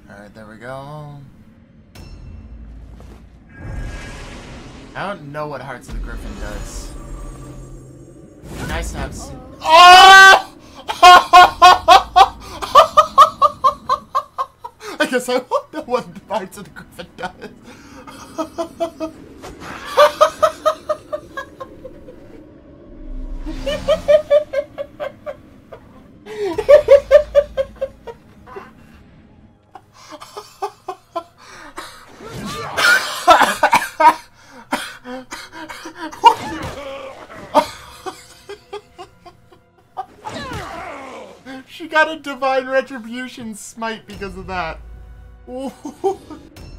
Alright, there we go. I don't know what Hearts of the Griffin does. Nice to have some. Oh! I guess I won't know what Hearts of the Griffin does. She got a Divine Retribution smite because of that. Ooh.